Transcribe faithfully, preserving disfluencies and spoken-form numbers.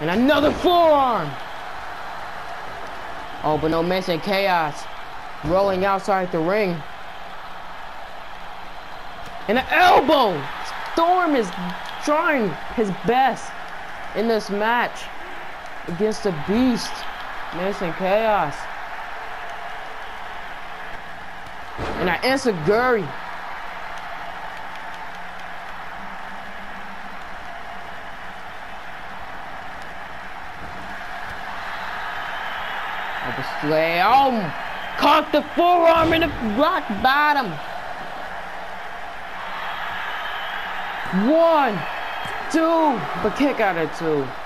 And another forearm. Oh, but no mention chaos. Rolling outside the ring. And an elbow. Storm is trying his best in this match against the Beast. Mention chaos. And an enziguri. Slay. Oh, caught the forearm in the rock bottom. One, two, but kick out of two.